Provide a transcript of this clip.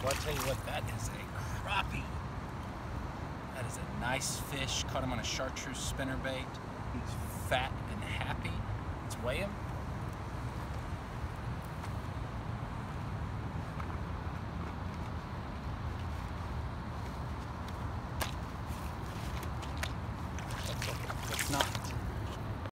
Well, I tell you what, that is a crappie. That is a nice fish. Caught him on a chartreuse spinnerbait. He's fat and happy. Let's weigh him.